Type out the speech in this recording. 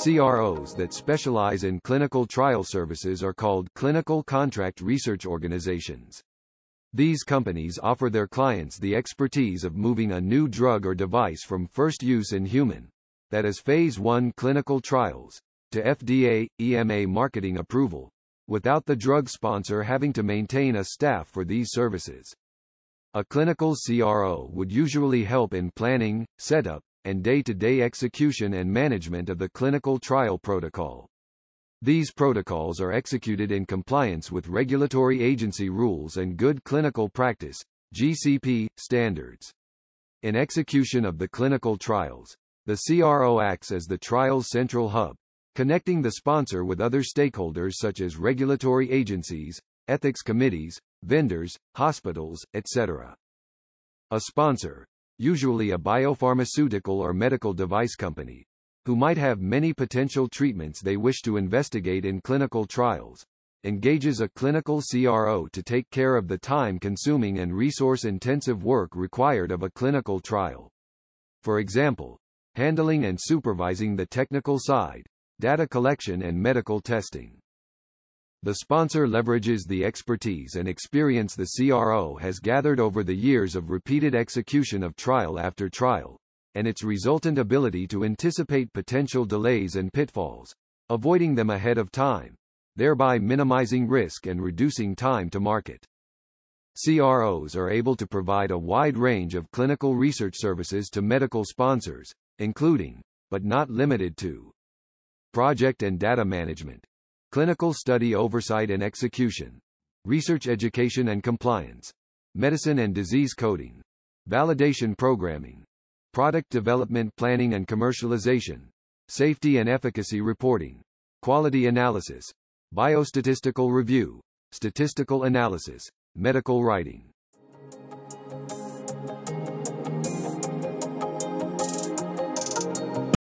CROs that specialize in clinical trial services are called clinical contract research organizations. These companies offer their clients the expertise of moving a new drug or device from first use in human, that is phase 1 clinical trials, to FDA, EMA marketing approval, without the drug sponsor having to maintain a staff for these services. A clinical CRO would usually help in planning, setup, and day-to-day execution and management of the clinical trial protocol. These protocols are executed in compliance with regulatory agency rules and good clinical practice, GCP, standards. In execution of the clinical trials, the CRO acts as the trial's central hub, connecting the sponsor with other stakeholders such as regulatory agencies, ethics committees, vendors, hospitals, etc. A sponsor, usually a biopharmaceutical or medical device company, who might have many potential treatments they wish to investigate in clinical trials, engages a clinical CRO to take care of the time-consuming and resource-intensive work required of a clinical trial. For example, handling and supervising the technical side, data collection and medical testing. The sponsor leverages the expertise and experience the CRO has gathered over the years of repeated execution of trial after trial, and its resultant ability to anticipate potential delays and pitfalls, avoiding them ahead of time, thereby minimizing risk and reducing time to market. CROs are able to provide a wide range of clinical research services to medical sponsors, including, but not limited to, project and data management, clinical study oversight and execution, research education and compliance, medicine and disease coding, validation programming, product development planning and commercialization, safety and efficacy reporting, quality analysis, biostatistical review, statistical analysis, medical writing.